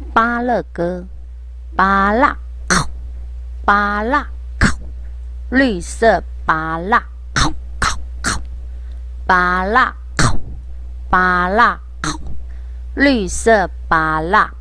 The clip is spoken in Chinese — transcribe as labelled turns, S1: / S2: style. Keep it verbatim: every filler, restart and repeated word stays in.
S1: 芭乐歌，芭乐口，芭乐口，绿色芭乐口口口，芭乐口，芭乐口，绿色芭乐。